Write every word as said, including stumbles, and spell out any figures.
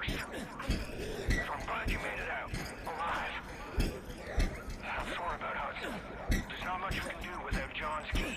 ghost. So I'm glad you made it out, alive. I'm sorry about Hudson. There's not much we can do without John's key.